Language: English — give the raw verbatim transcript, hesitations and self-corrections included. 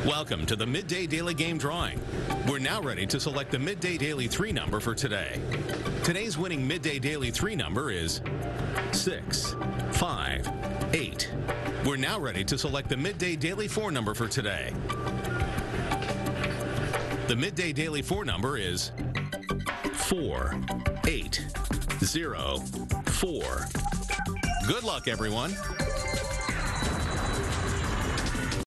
Welcome to the Midday Daily Game Drawing. We're now ready to select the Midday Daily three number for today. Today's winning Midday Daily three number is six five eight. We're now ready to select the Midday Daily four number for today. The Midday Daily four number is four eight zero four. Good luck, everyone.